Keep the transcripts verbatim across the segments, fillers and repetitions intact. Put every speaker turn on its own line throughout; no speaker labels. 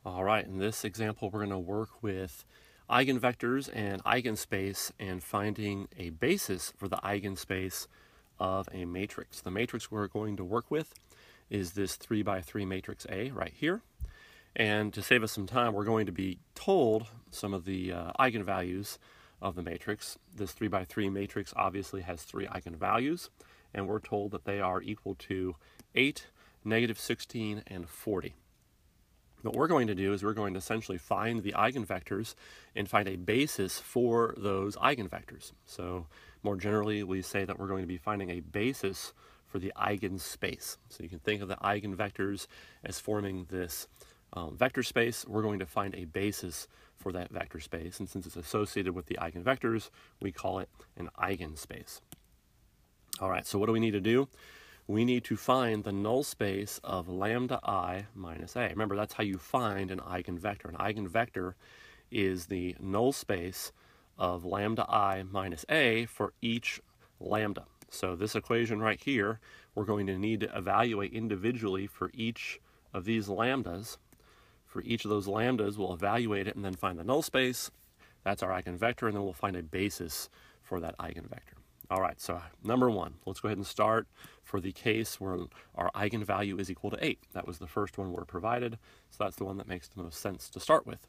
All right, in this example, we're going to work with eigenvectors and eigenspace and finding a basis for the eigenspace of a matrix. The matrix we're going to work with is this three by three matrix A right here. And to save us some time, we're going to be told some of the uh, eigenvalues of the matrix. This three by three matrix obviously has three eigenvalues, and we're told that they are equal to eight, negative sixteen, and forty. What we're going to do is we're going to essentially find the eigenvectors and find a basis for those eigenvectors. So more generally, we say that we're going to be finding a basis for the eigenspace. So you can think of the eigenvectors as forming this um, vector space. We're going to find a basis for that vector space. And since it's associated with the eigenvectors, we call it an eigenspace. All right, so what do we need to do? We need to find the null space of lambda I minus A. Remember, that's how you find an eigenvector. An eigenvector is the null space of lambda I minus A for each lambda. So this equation right here, we're going to need to evaluate individually for each of these lambdas. For each of those lambdas, we'll evaluate it and then find the null space. That's our eigenvector, and then we'll find a basis for that eigenvector. All right, so number one, let's go ahead and start for the case where our eigenvalue is equal to eight. That was the first one we're provided, so that's the one that makes the most sense to start with.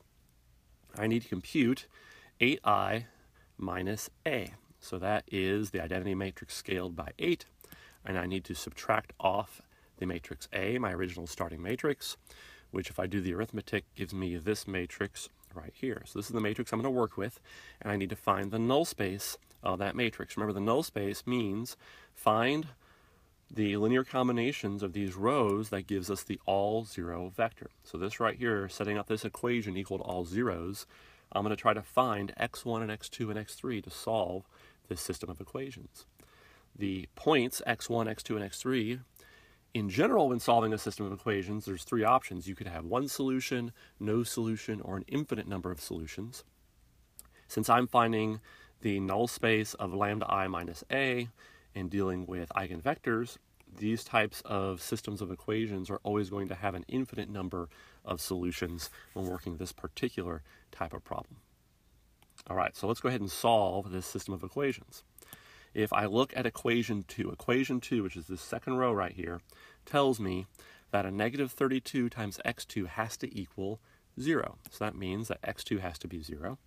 I need to compute eight i minus A. So that is the identity matrix scaled by eight, and I need to subtract off the matrix A, my original starting matrix, which if I do the arithmetic gives me this matrix right here. So this is the matrix I'm going to work with, and I need to find the null space of that matrix. Remember, the null space means find the linear combinations of these rows that gives us the all zero vector. So this right here, setting up this equation equal to all zeros, I'm going to try to find x one and x two and x three to solve this system of equations. The points x one, x two, and x three, in general, when solving a system of equations, there's three options. You could have one solution, no solution, or an infinite number of solutions. Since I'm finding the null space of lambda I minus A and dealing with eigenvectors, these types of systems of equations are always going to have an infinite number of solutions when working this particular type of problem. All right, so let's go ahead and solve this system of equations. If I look at equation two, equation two, which is the second row right here, tells me that a negative thirty-two times x two has to equal zero. So that means that x two has to be zero.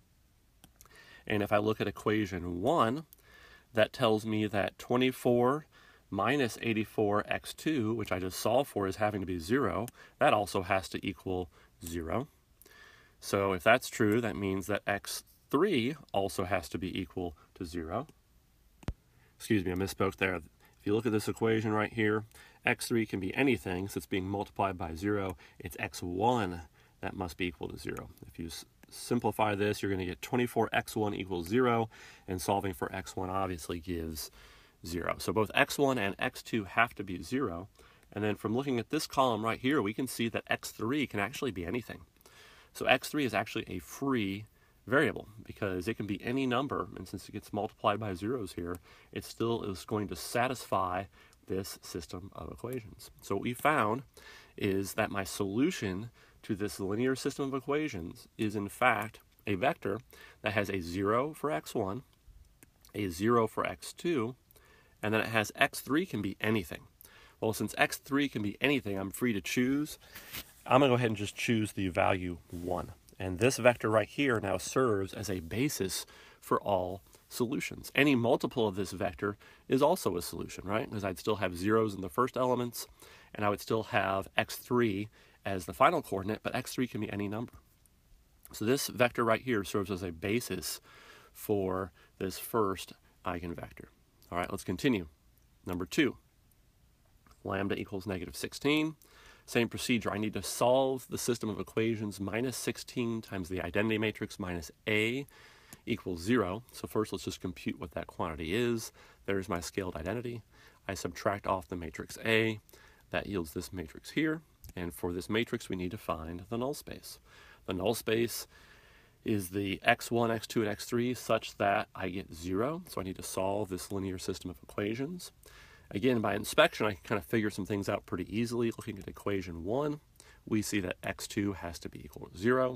And if I look at equation one, that tells me that twenty-four minus eighty-four x two, which I just solved for, is having to be zero. That also has to equal zero. So if that's true, that means that x three also has to be equal to zero. Excuse me, I misspoke there. If you look at this equation right here, x three can be anything, so it's being multiplied by zero. It's x one that must be equal to zero. If you simplify this, you're going to get twenty-four x one equals zero, and solving for x one obviously gives zero. So both x one and x two have to be zero, and then from looking at this column right here, we can see that x three can actually be anything. So x three is actually a free variable because it can be any number, and since it gets multiplied by zeros here, it still is going to satisfy this system of equations. So what we found is that my solution to this linear system of equations is in fact a vector that has a zero for x one, a zero for x two, and then it has x three can be anything. Well, since x three can be anything, I'm free to choose. I'm going to go ahead and just choose the value one. And this vector right here now serves as a basis for all solutions. Any multiple of this vector is also a solution, right? Because I'd still have zeros in the first elements, and I would still have x three as the final coordinate, but x three can be any number. So this vector right here serves as a basis for this first eigenvector. All right, let's continue. Number two, lambda equals negative sixteen. Same procedure. I need to solve the system of equations minus sixteen times the identity matrix minus A equals zero. So first let's just compute what that quantity is. There's my scaled identity. I subtract off the matrix A. That yields this matrix here. And for this matrix, we need to find the null space. The null space is the x one, x two, and x three such that I get zero. So I need to solve this linear system of equations. Again, by inspection, I can kind of figure some things out pretty easily. Looking at equation one, we see that x two has to be equal to zero.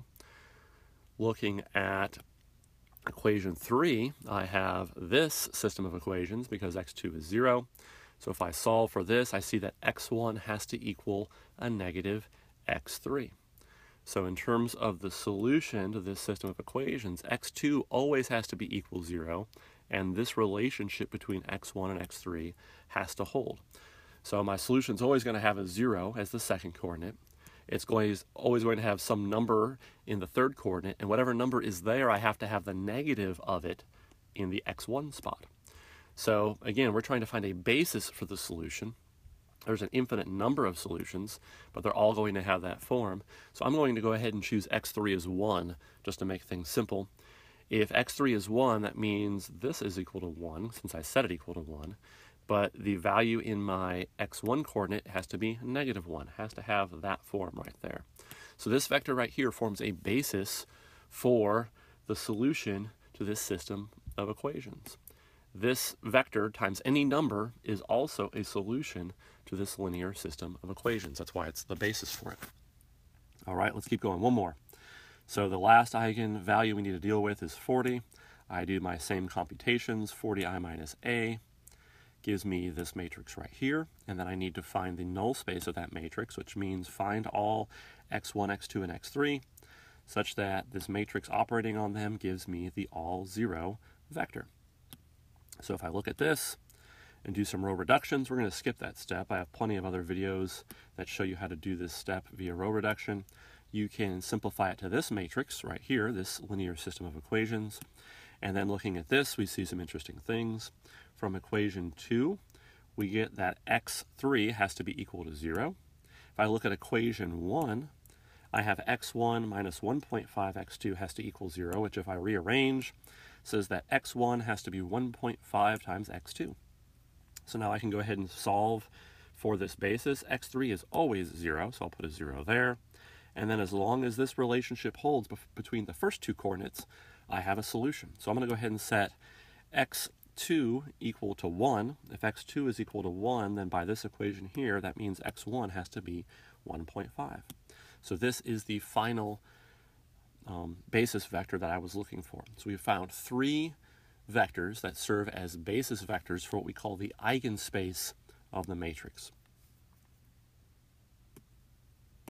Looking at equation three, I have this system of equations because x two is zero. So if I solve for this, I see that x one has to equal a negative x three. So in terms of the solution to this system of equations, x two always has to be equal to zero, and this relationship between x one and x three has to hold. So my solution is always going to have a zero as the second coordinate. It's going, always going to have some number in the third coordinate, and whatever number is there, I have to have the negative of it in the x one spot. So again, we're trying to find a basis for the solution. There's an infinite number of solutions, but they're all going to have that form. So I'm going to go ahead and choose x three as one, just to make things simple. If x three is one, that means this is equal to one, since I set it equal to one. But the value in my x one coordinate has to be negative one, has to have that form right there. So this vector right here forms a basis for the solution to this system of equations. This vector times any number is also a solution to this linear system of equations. That's why it's the basis for it. All right, let's keep going. One more. So the last eigenvalue we need to deal with is forty. I do my same computations. forty i minus a gives me this matrix right here, and then I need to find the null space of that matrix, which means find all x one, x two, and x three, such that this matrix operating on them gives me the all zero vector. So if I look at this and do some row reductions, we're going to skip that step. I have plenty of other videos that show you how to do this step via row reduction. You can simplify it to this matrix right here, this linear system of equations. And then looking at this, we see some interesting things. From equation two, we get that x three has to be equal to zero. If I look at equation one, I have x one minus one point five x two has to equal zero, which if I rearrange, says that x one has to be one point five times x two. So now I can go ahead and solve for this basis. x three is always zero, so I'll put a zero there. And then as long as this relationship holds between the first two coordinates, I have a solution. So I'm going to go ahead and set x two equal to one. If x two is equal to one, then by this equation here, that means x one has to be one point five. So this is the final um, basis vector that I was looking for. So we found three vectors that serve as basis vectors for what we call the eigenspace of the matrix.